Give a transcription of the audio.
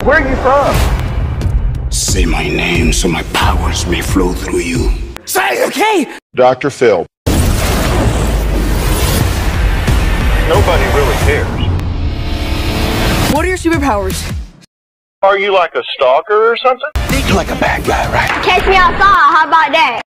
Where are you from? Say my name so my powers may flow through you. Say it, okay? Dr. Phil. Nobody really cares. What are your superpowers? Are you like a stalker or something? Think like a bad guy, right? Catch me outside, how about that?